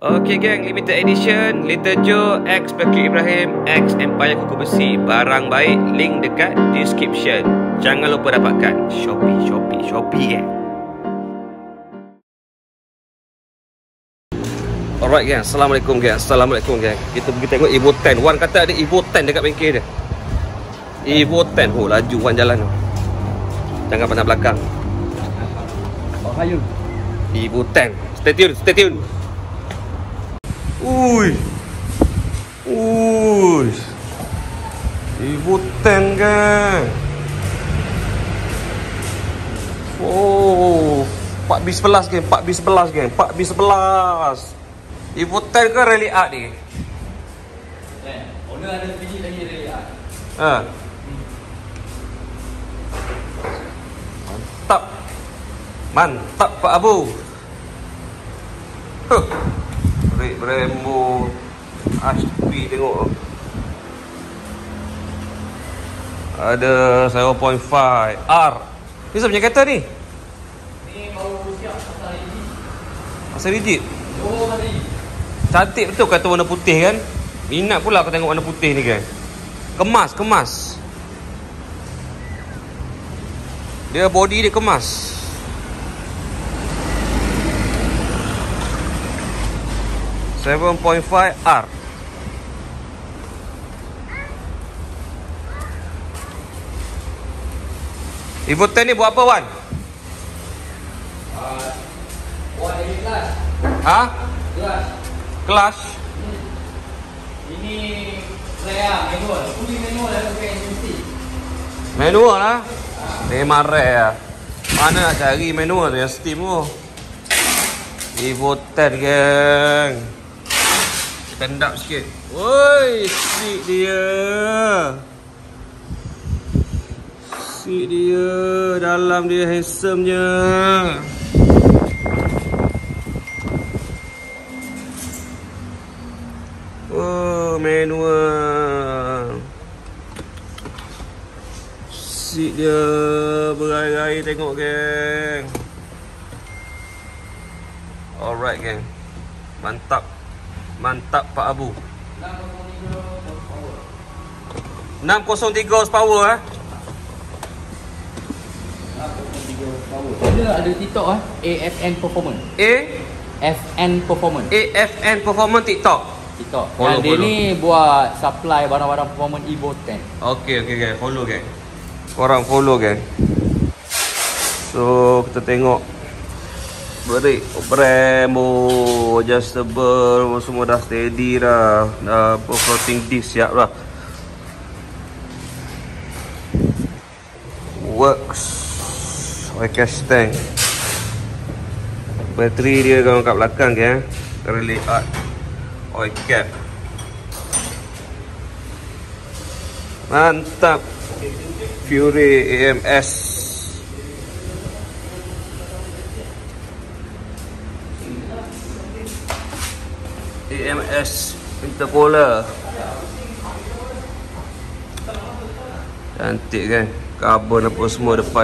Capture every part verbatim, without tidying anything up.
Okey geng, limited edition Little Joe X Bakir Ibrahim X Empire Kuku Besi. Barang baik, link dekat description. Jangan lupa dapatkan. Shopee, Shopee, Shopee geng. Alright geng, Assalamualaikum geng. Assalamualaikum geng. Kita pergi tengok Evo ten. Wan kata ada Evo ten dekat bengkel dia. Evo ten. Oh laju Wan jalan tu. Jangan pandang belakang. Oh hayu. Evo ten. Stay tune, stay tune. Ui. Ui. Evo ten kan. Oh, empat B sebelas geng, empat B sebelas geng, empat B sebelas. Evo ten ke rally art ni? Eh, owner ada biji lagi rally art. Ha. Mantap. Mantap Pak Abu. Huh. Red Brembo H P tengok. Ada zero point five R. Ni siapa punya kereta ni? Ni baru siap pasal rigid. Pasal rigid? Oh hari. Cantik betul kata warna putih kan. Minat pula aku tengok warna putih ni kan. Kemas, kemas. Dia body dia kemas. seven point five R. Evo ten ni buat apa Wan? Ah, buat lagi kelas. Ha? Kelas. Kelas? Hmm. Ini saya manual. Fully manual lah pakai agency. Manual lah. Memang rare lah. Mana nak cari manual tu yang steam tu. Evo ten geng. Stand up sikit. Woi, seat dia. Seat dia. Dalam dia handsome-nya. Oh, manual. Seat dia berair-air tengok geng. Alright geng. Mantap. Mantap Pak Abu. enam kosong tiga horsepower eh. enam kosong tiga horsepower. Dia ada TikTok ah, A F N Performance. A F N Performance. A F N Performance TikTok. TikTok. Follow, Dan dia follow. ni buat supply barang-barang performance Evo ten. Okey okey geng, follow geng. Korang follow geng. So kita tengok brake, Brembo, adjustable, semua dah steady dah. Dah floating disc siap dah. Works. Oil cash tank. Bateri dia kalau kat belakang ke eh. Rally art. Oil cap. Mantap. Fury A M S. A M S intercooler. Cantik kan. Karbon apa semua depan.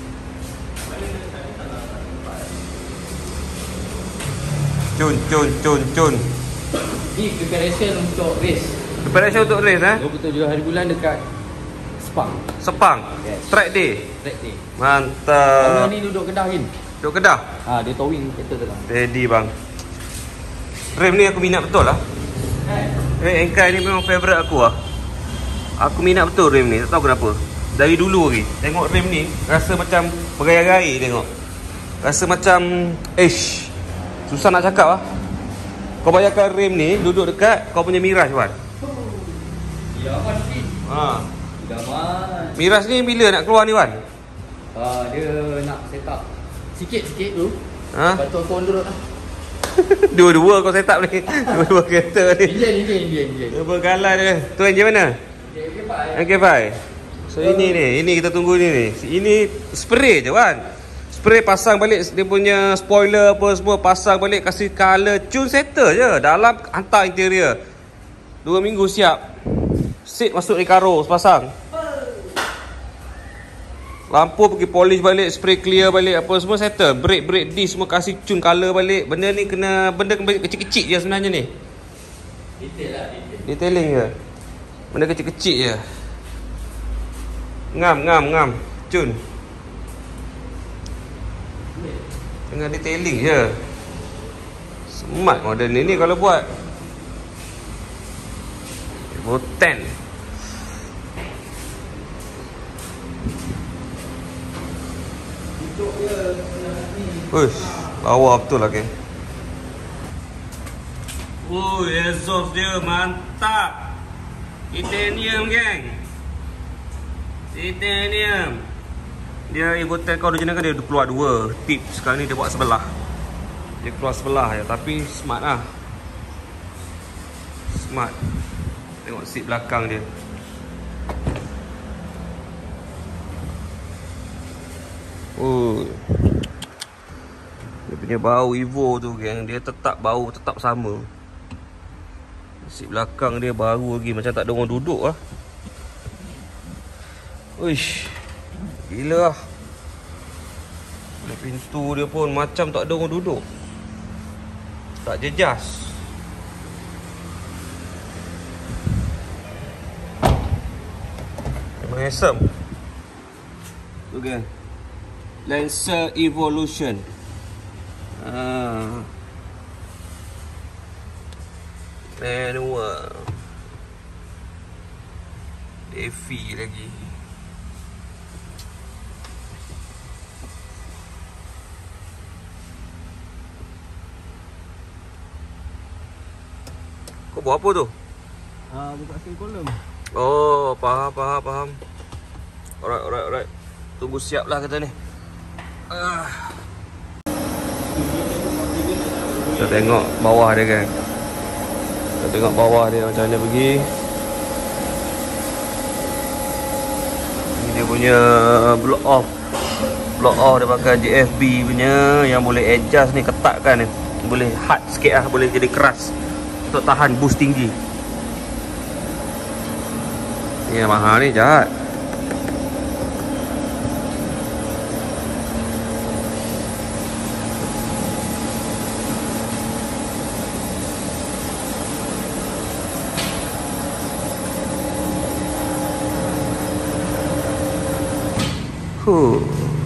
Cun cun cun cun. Ni preparation untuk race. Preparation untuk race eh. dua puluh tujuh hari bulan dekat Sepang. Sepang. Yes. Track day. Track day. Mantap. Owner ni duduk Kedah Hin. Duduk Kedah. Ha, dia towing kereta tu kan. Steady bang. Rem ni aku minat betul lah. Eh, Enkai ni memang favourite aku lah. Aku minat betul rem ni. Tak tahu kenapa. Dari dulu lagi. Tengok rem ni. Rasa macam bergaya-gaya tengok. Rasa macam ish. Susah nak cakap lah. Kau bayangkan rem ni duduk dekat kau punya Mirage Wan. Ya apa ni? Ha. Gaman. Mirage ni bila nak keluar ni Wan? Ah, dia nak set up sikit-sikit dulu. Ha? Lepas tu aku on the road lah. Dua-dua kau set up ni. Dua-dua kereta ni. Enjin, enjin, enjin, enjin. Dua galah dia. Tu enjin mana? Okay, Okay bye. So ini ni, ini kita tunggu ni ni. Ini spray je kan. Spray pasang balik dia punya spoiler apa semua, pasang balik, kasih color, tune settle je. Dalam hantar interior. Dua minggu siap. Seat masuk Recaro pasang. Lampu pergi polish balik, spray clear balik, apa semua settle. Brake brake disc semua kasih cun color balik. Benda ni kena benda kecil-kecil je sebenarnya ni. Detail lah, detail. Detailing je. Benda kecil-kecil je. Ngam ngam ngam cun. Tengah detailing je. Smart model ni ni kalau buat. Evo ten. Uish, lawa betul lah, geng. Oh, exhaust dia mantap. Titanium, geng. Titanium. Dia Evo ten kau original kan dia keluar dua tip. Sekarang ni dia buat sebelah. Dia keluar sebelah je, tapi smart lah. Smart. Tengok seat belakang dia. Oh. Dia punya bau Evo tu, geng, dia tetap bau, tetap sama. Seat belakang dia baru lagi, macam tak ada orang duduk lah. Uish, gila lah. Pintu dia pun macam tak ada orang duduk. Tak jejas. Memang handsome. Tu, geng, Lancer Evolution. Ah. Manual. Defi lagi. Kau buat apa tu? Ah, buka sin kolom. Oh, faham, faham, faham. Alright, alright, alright. Tunggu siap lah kita ni. Ah. Kita tengok bawah dia, kan. Kita tengok bawah dia macam mana pergi. Ini dia punya block off. Block off dia pakai J F B punya, yang boleh adjust ni, ketat kan ni. Boleh hard sikit lah, boleh jadi keras untuk tahan boost tinggi. Ni yang mahal ni, jahat. Huh.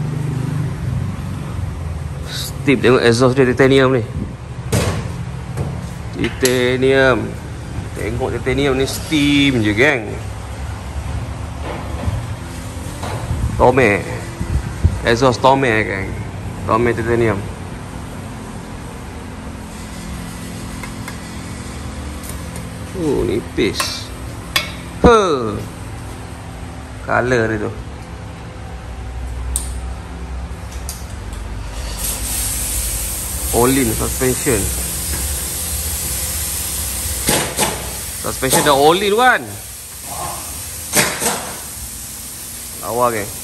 Steep, tengok exhaust dia titanium ni. Titanium. Tengok titanium ni steam je, geng. Tome. Exhaust Tome, geng. Tome titanium. Oh, nipis. Huh. Color dia tu. All-in suspension. Suspension dah all-in, kan? Lawa, geng.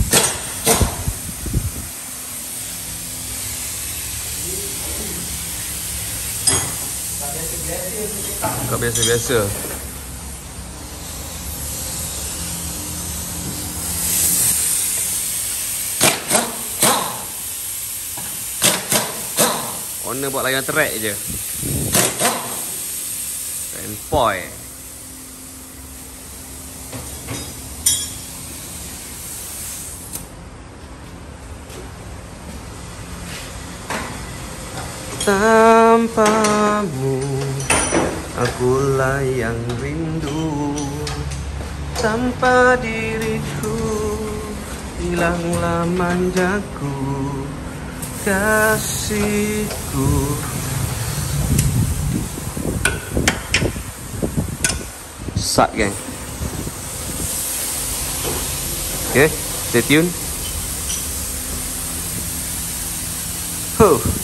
Tak biasa-biasa. Owner buat layan track je. Sempoi. Tanpamu akulah yang rindu. Tanpa diriku hilanglah manjaku, kasihku. Sat, geng. Okay, stay tune. Huh.